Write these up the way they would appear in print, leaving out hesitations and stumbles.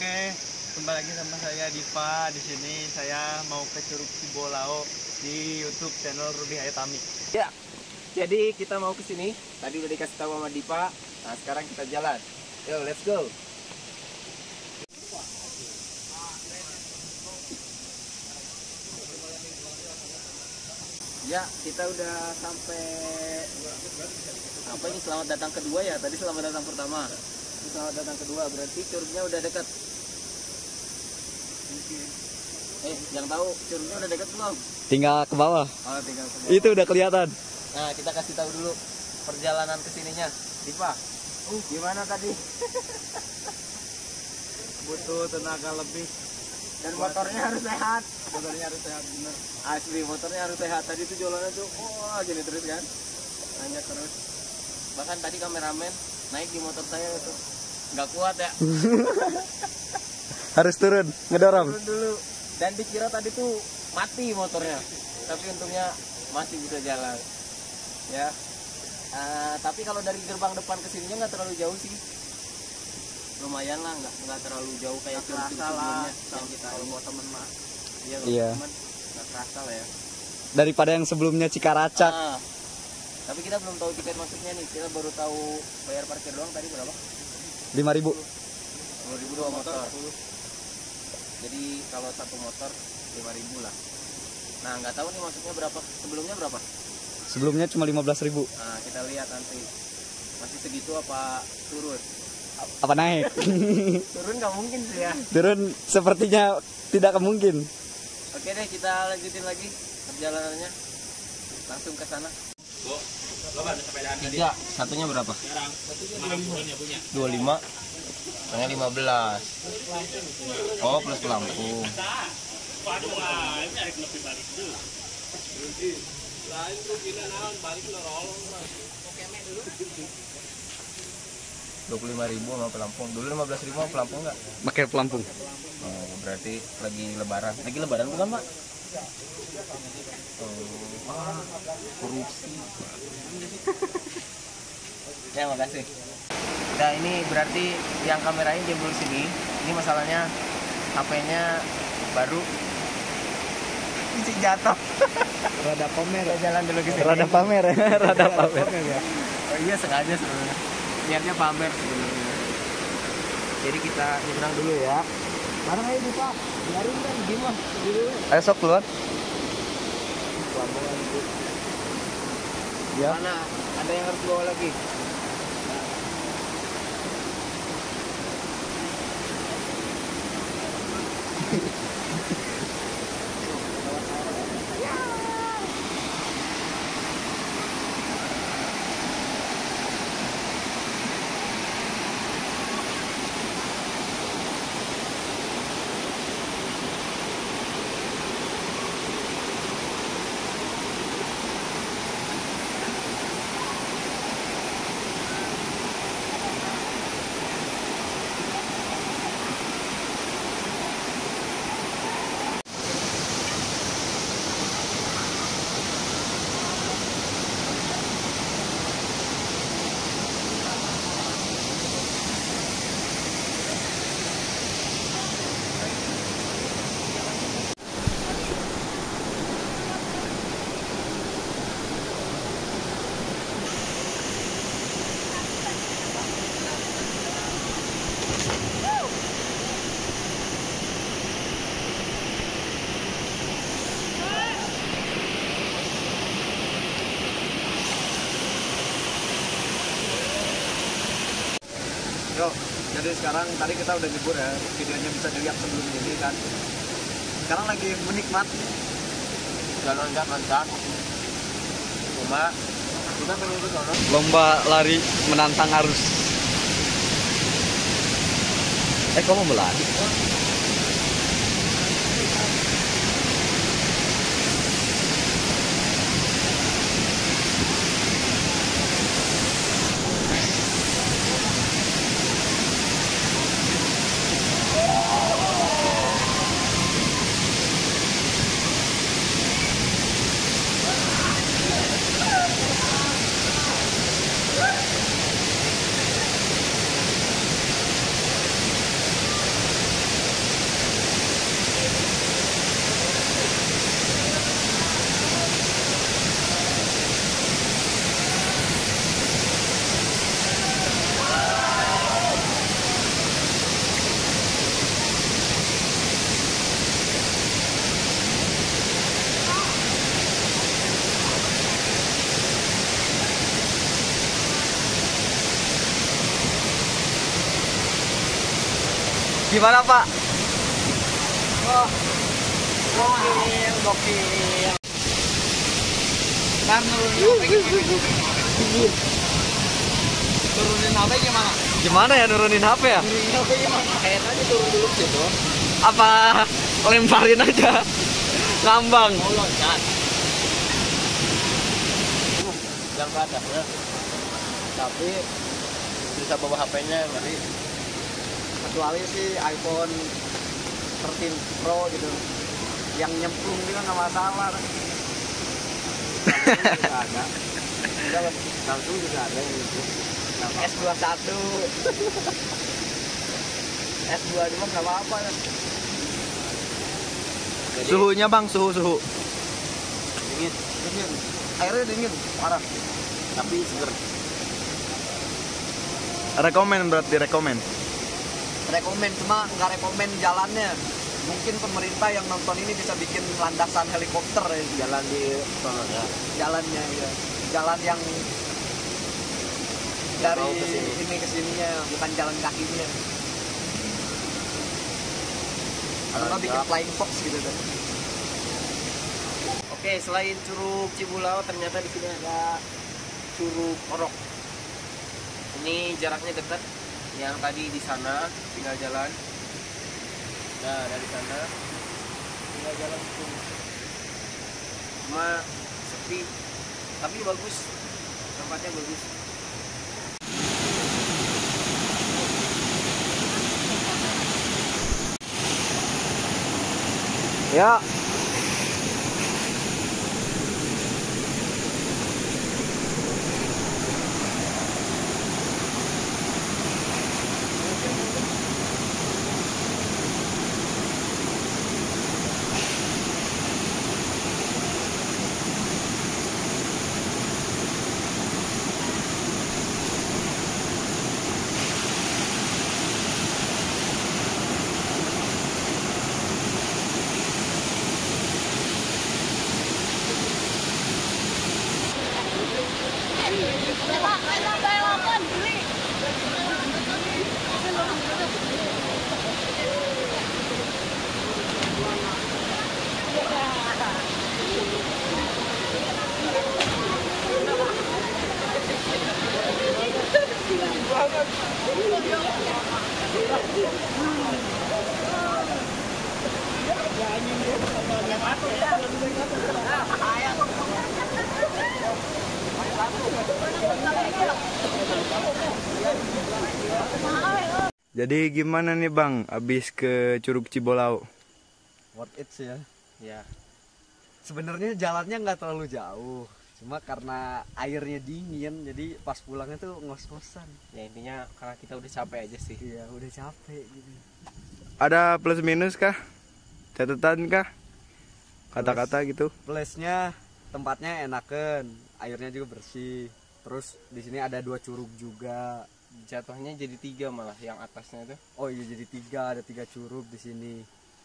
Oke, kembali lagi sama saya Dipa. Di sini saya mau ke Curug Cibolao di YouTube channel Rudy Hayatami. Ya, jadi kita mau ke sini. Tadi udah dikasih tahu sama Dipa. Nah, sekarang kita jalan. Yo, let's go. Ya, kita udah sampai. Apa ini selamat datang kedua ya? Tadi selamat datang pertama. Ini selamat datang kedua. Berarti curugnya udah dekat. Yang tahu curugnya udah dekat belum? Tinggal ke bawah. Oh, tinggal ke bawah. Itu udah kelihatan. Nah, kita kasih tahu dulu perjalanan kesininya. Dipa, gimana tadi? Butuh tenaga lebih. Dan motornya harus sehat. Motornya harus sehat bener. Asli, motornya harus sehat. Tadi tuh jalannya tuh, gini terus kan. Nanya terus. Bahkan tadi kameramen naik di motor saya itu nggak kuat ya. Harus turun, ngedorong. Turun dulu. Dan dikira tadi tuh mati motornya. Tapi untungnya masih bisa jalan. Ya. Tapi kalau dari gerbang depan ke sininya nggak terlalu jauh sih. Lumayan lah, nggak terlalu jauh kayak curug sebelumnya yang kita kalau buat temen mah. Iya. Temen nggak kerasa lah ya. Daripada yang sebelumnya Cikaracak. Tapi kita belum tahu tiket masuknya nih. Kita baru tahu bayar parkir doang tadi berapa? 5.000. 10.000 dua motor. Jadi kalau satu motor 5.000 lah. Nah, nggak tahu nih masuknya berapa. Sebelumnya berapa? Sebelumnya cuma 15.000. Nah, kita lihat nanti masih segitu apa turun. Apa naik? Turun nggak mungkin sih ya. Turun sepertinya tidak mungkin. Oke deh, kita lanjutin lagi perjalanannya. Langsung ke sana. 3, satunya berapa? 25. Setengah 15. Oh, plus pelampung. 25.000 sama pelampung. Dulu 15.000 sama pelampung nggak? Pakai pelampung. Oh, berarti lagi lebaran. Lagi lebaran bukan, Pak? Korupsi. Ya, makasih. Nah, ini berarti yang kamerain jebol sini. Ini masalahnya HP-nya baru. Isi jatuh. Rada pamer. Kita jalan dulu ke sini. Rada pamer. Rada pamer. Ya. Oh iya, sengaja sebenarnya. Niatnya pamer sebenarnya. Jadi kita nyebrang dulu ya. Bareng aja Pak. Biarin kan gimana? Ayo sok keluar. Ya. Mana ada yang harus bawa lagi? Yo, jadi sekarang tadi kita udah libur ya, videonya bisa dilihat sebelum ini kan. Sekarang lagi menikmati Jalan-jalan lancar. Cuma kita pengen ke sana. Lomba lari menantang arus. Kamu mau berlari? Gimana Pak? Gokil. Ntar turunin HP gimana? Gimana ya nurunin HP ya? Kayak tadi turun dulu gitu. Apa lemparin aja? Ngambang. Mau loncat. Yang ke atasnya. Tapi bisa bawa HP-nya ngeri. Kecuali sih iPhone 13 Pro gitu, yang nyemplung juga nggak masalah. Samsung juga ada. Samsung juga ada yang gitu. S21 S22 nggak apa-apa ya. Jadi, Suhunya Bang, suhu. Dingin, airnya dingin parah tapi seger. Rekomen berarti rekomen. Rekomen, cuma nggak rekomen jalannya. Mungkin pemerintah yang nonton ini bisa bikin landasan helikopter ya, jalan di sana ya. jalannya ya. Jalan yang dari Mau ke sini. ini ke sininya, bukan jalan kakinya. Atau bikin flying fox gitu kan. Oke, selain Curug Cibulau ternyata di sini ada Curug Orok. Ini jaraknya dekat. Yang tadi di sana tinggal jalan. Nah, dari sana tinggal jalan ke cuma sepi, tapi bagus. Tempatnya bagus. Ya. Jadi gimana nih Bang, abis ke Curug Cibolau? Worth it sih ya. Ya, Sebenarnya jalannya nggak terlalu jauh, cuma karena airnya dingin, jadi pas pulangnya tuh ngos-ngosan. ya intinya karena kita udah capek aja sih. Iya, udah capek gitu. Ada plus minus kah? Catatan kah? Kata-kata gitu? Plusnya tempatnya enakan, airnya juga bersih. Terus di sini ada 2 curug juga. Jatuhnya jadi 3 malah yang atasnya tuh. Oh iya, jadi 3, ada 3 curug di sini.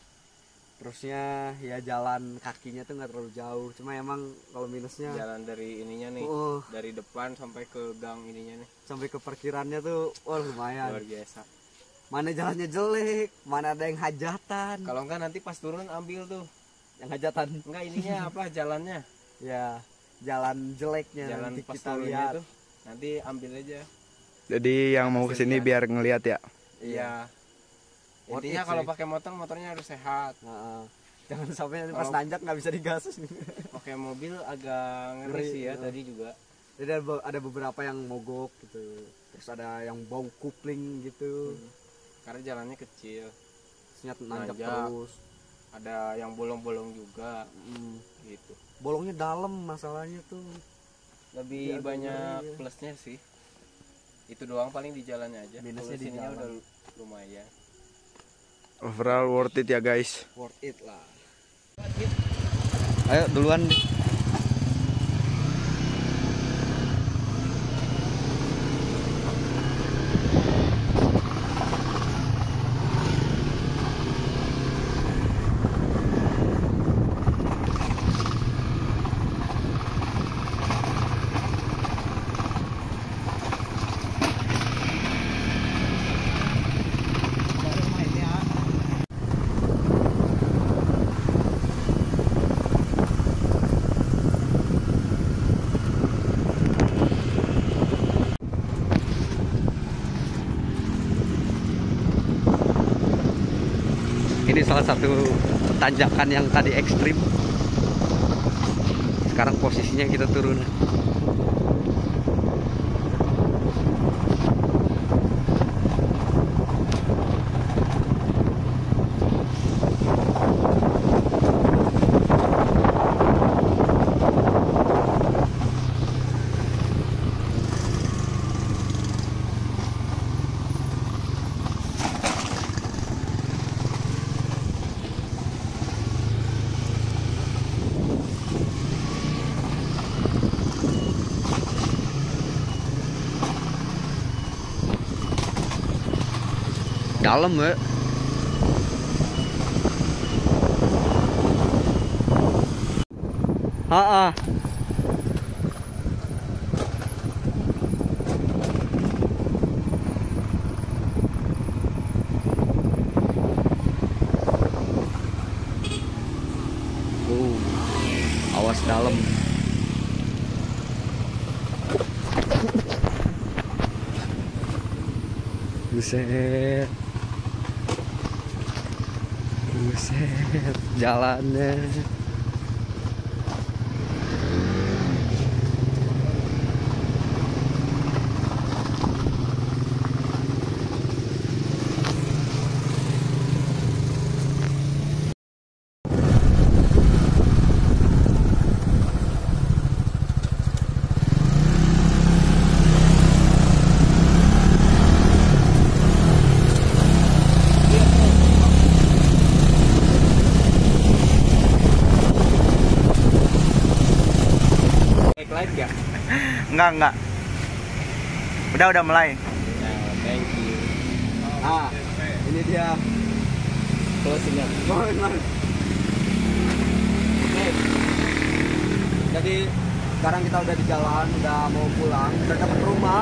Terusnya ya jalan kakinya tuh nggak terlalu jauh, cuma emang kalau minusnya Jalan dari ininya nih, dari depan sampai ke gang ininya nih, sampai ke parkirannya tuh lumayan. luar biasa. Mana jalannya jelek, mana ada yang hajatan. Kalau enggak nanti pas turun ambil tuh. Yang hajatan Enggak ininya apa jalannya? ya jalan jeleknya Jalan nanti pas kita turunnya lihat. tuh. Nanti ambil aja. Jadi yang mau kesini biar ngeliat ya. Iya. Worth Intinya it kalau sih. pakai motor, motornya harus sehat. Nah, jangan sampai nanti pas Kalau- nanjak nggak bisa digas. Pakai mobil agak ngeri Ngeri, sih ya ya. tadi juga. Jadi ada beberapa yang mogok gitu. Terus ada yang bau kupling gitu. Karena jalannya kecil. Terusnya nanjak Nanjak. terus. Ada yang bolong-bolong juga gitu. Bolongnya dalam masalahnya tuh. Lebih Iya, banyak iya. plusnya sih. Itu doang paling di jalannya aja. Minusnya Kalau di sininya jalan. udah lumayan. Overall worth it ya guys. Worth it lah. Ayo duluan. Ini salah satu tanjakan yang tadi ekstrim. Sekarang posisinya kita turun. Dalam ya. Ah. Awas dalam. Buset. Buset, jalannya. Live ya? Enggak. Udah mulai. Thank you. Ini dia Closingnya. Oke. Jadi sekarang kita udah di jalan, udah mau pulang, udah dapet rumah.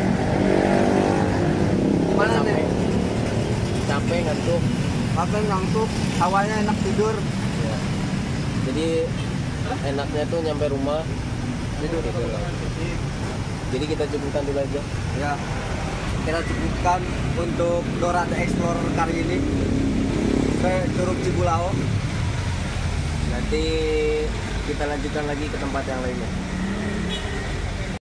Gimana nih? Capek ngantuk. Makan ngantuk, hawanya enak tidur. Ya. Jadi enaknya tuh nyampe rumah tidur. Jadi kita cukupkan dulu aja. Ya, kita cukupkan untuk Dora The Explorer kali ini ke Curug Cibulao. Nanti kita lanjutkan lagi ke tempat yang lainnya.